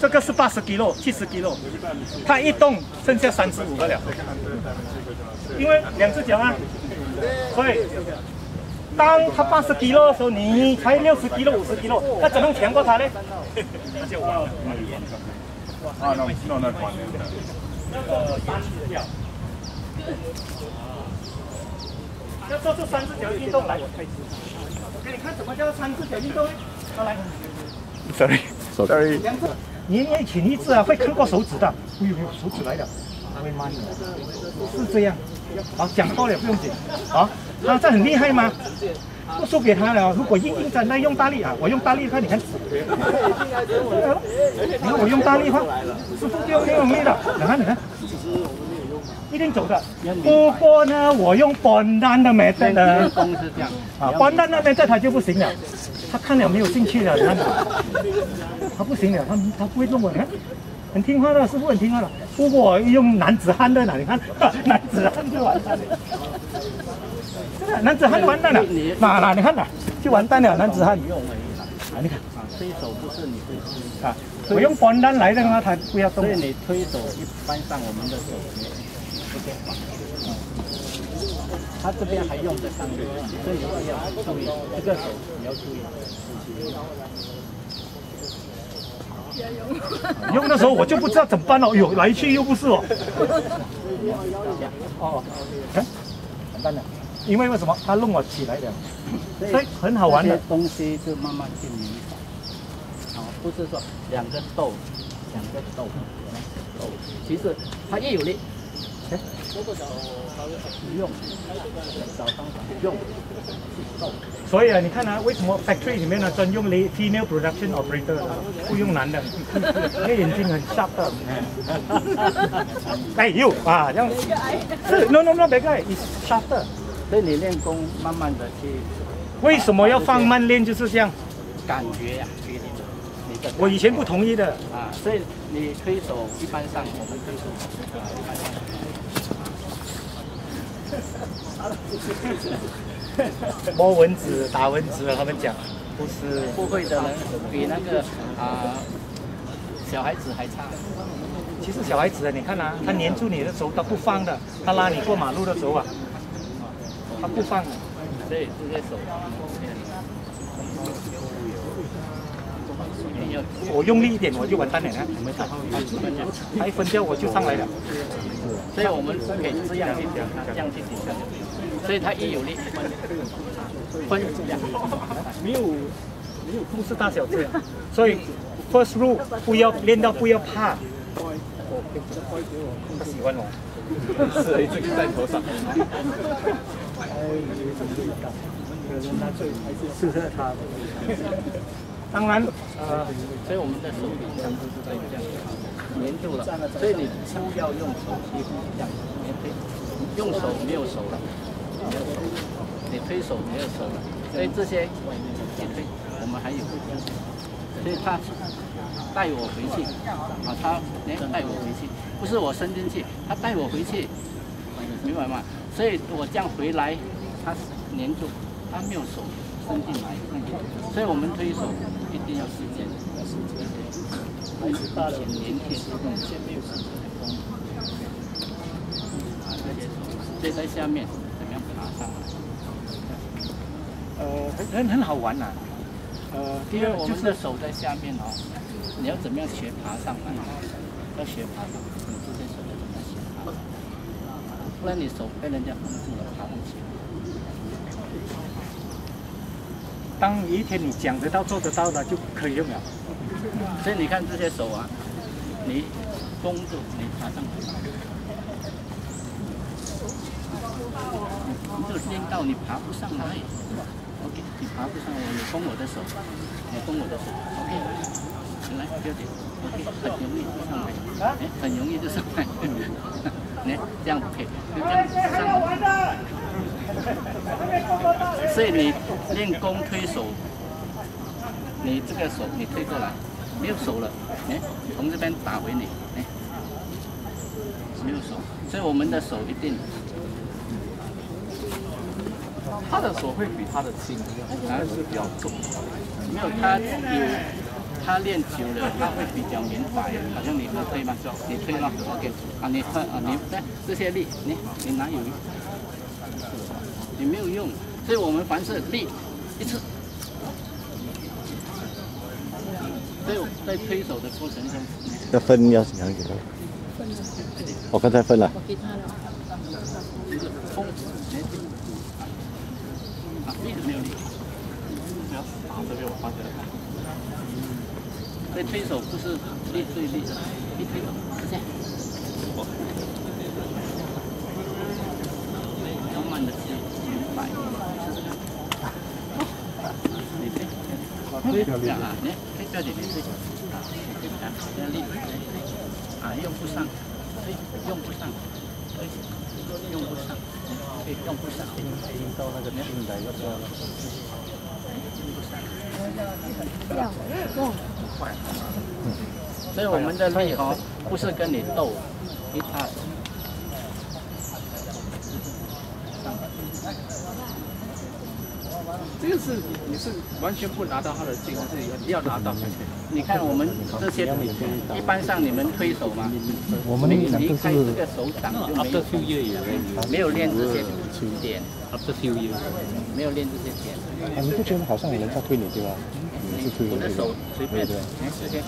这个是80 kg、70 kg， 他一动剩下35个了，因为2只脚啊，所以当他80 kg 的时候，你才60 kg、50 kg， 他怎么强过他呢？那就啊，那管要做出3只脚运动来，我给你看什么叫3只脚运动呢？好来 ，sorry， 你一群一只啊，会看过手指的。哎呦，手指来了，他会慢的，是这样。好，讲多了不用紧。好，他这很厉害吗？不输给他了。如果硬战，那用大力啊，我用大力，看你看。你看我用大力哈，师傅就挺容易的。你看。一定走的，不过呢，我用本单的 method 呢，啊，本单的 method 他就不行了，他看了没有兴趣了，你看，他不行了，他不会弄我，你看，很听话的，师傅很听话的。不过我用男子汉的呢，你看，男子汉就完蛋了，真的，男子汉完蛋了，哪你看哪，就完蛋了，男子汉。啊，你看， 推手不是你推啊，我用本单来的话，他不要动。 所以你推手一般上我们的手。他这边还用得上力，所以你要注意这个手，你要注意。 用的时候我就不知道怎么办了，哎呦，来去又不是哦。哦，完蛋了，因为什么？他弄我起来了，所以很好玩的东西就慢慢去明白。好，不是说2个斗，其实他越有力。用，找方法用。 所以啊，你看啊，为什么 factory 里面呢专用 female production operator 不用男的？因为眼睛很 sharp 的。哎呦啊，这样是 no 别个 is sharp 的。 所以你练功慢慢的去。 为什么要放慢练？就是这样。 感觉呀，决定你的。 我以前不同意的。 啊，所以你推手一般上我们推手一般上。 摸蚊子、打蚊子，他们讲不是不会的人比那个小孩子还差。 其实小孩子啊，你看啊，他黏住你的手，他不放的。他拉你过马路的时候啊，他不放的。 所以这些手， 我用力一点，我就完蛋了。他一分掉我就上来了。 所以我们可以这样去顶他，这样去顶他。所以他一有力，分没有不是大小这样。所以 first rule 不要练到不要怕。他喜欢我， 是了一只在头上。 是他。当然， 所以我们的手臂上都是这样黏住了，所以你不要用手去这样，用手没有手了，你推手没有手了，所以这些你推，我们还有，所以他带我回去，他带我回去，不是我伸进去，他带我回去，明白吗？所以我这样回来，他黏住，他没有手伸进来，所以我们推手一定要时间。所以在下面怎么样爬上来？ 很好玩呐。 第二，我们的手在下面哦，你要怎么样学爬上来？要学爬上，你这些手要怎么样学爬上来？不然你手被人家封住了，爬不起来。 当有一天你讲得到、做得到的，就可以用了。 所以你看这些手啊，你封住，你爬上来，你就练到你爬不上来。OK， 你爬不上来，你封我的手，你封我的手。OK， 来，不要紧。OK， 很容易就上来，很容易就上来。你这样可以，就这样上来。所以你练功推手，你这个手你推过来，没有手了，从这边打回你，没有手，所以我们的手一定。 他的手会比他的轻，还是比较重。 没有，他他练久了，他会比较明白。好像你推吗？你推吗 ？OK， 啊，你这些力，你哪有用？你没有用，所以我们凡是力一次。所以在推手的过程中， 要分要怎样给他？我刚才分了。 冲，啊，力没有力，不要打这边我发觉了。所以推手不是力对力，一推手是这样。慢慢的去明白，你推，这样啊，你推这里，你推，啊，这样力，啊，用不上，推，用不上，推，用不上，推，用不上，到那个平台就多了，用不上，所以我们的力哦，不是跟你斗，一踏。 这个是你是完全不拿到他的劲，是你要拿到。 你看我们这些，一般上你们推手嘛， 我们离开这个手掌就没有练这些点，没有练这些点。 你不觉得好像有人在推你对吧？你是推我的手随便，这些。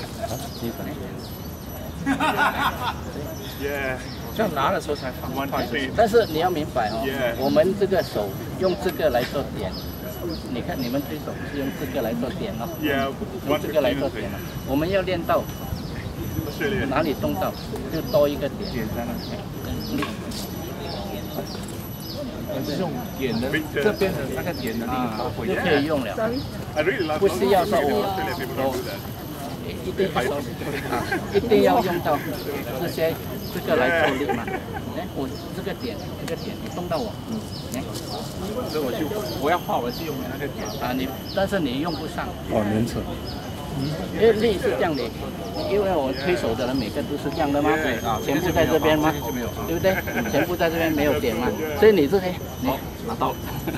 这样拿的时候才放快。 但是你要明白哦，我们这个手用这个来做点，你看你们推手是用这个来做点哦，用这个来做点哦。我们要练到哪里动到，就多一个点在那里。 是用点的这边的那个点的力发挥就可以用了，不需要说我一定一定要用到这些这个来做力嘛。哎，我这个点你动到我， 所以我要画，我是用那个点啊，但是你用不上。 哦，连扯。 因为力是这样的，因为我推手的人每个都是这样的吗？对啊，全部在这边吗？对不对？全部在这边没有点吗？所以你这些你拿到了。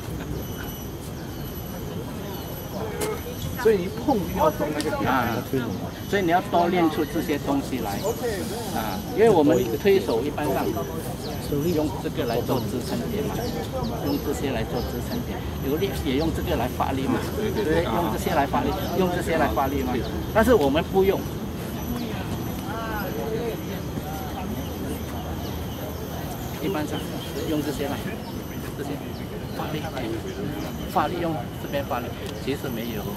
所以一碰就要动那个点啊，所以你要多练出这些东西来啊，因为我们推手一般上用这个来做支撑点嘛，用这些来做支撑点，有力也用这个来发力嘛，对不对？用这些来发力，用这些来发力嘛。但是我们不用，一般上用这些来，这些发力用这边发力，其实没有。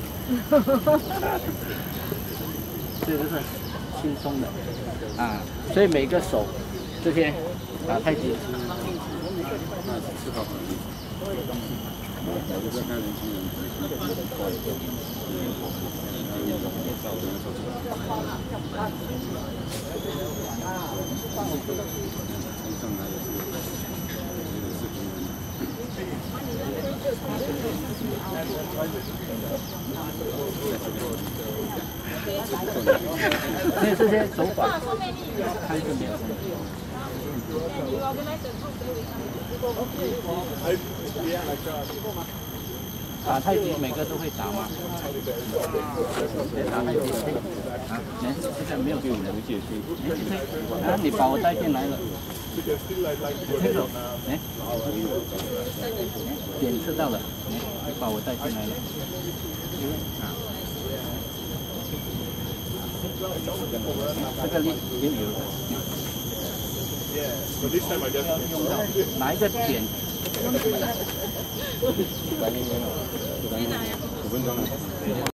这个是轻松的啊，所以每个手这些打太极。所以这些手法看就没有。打太极每个都会打吗？打太极啊，这个没有点的，啊，你把我带进来了。推手，哎，点吃到了，你把我带进来了。啊，这个力也有。用到哪一个点？5分钟了。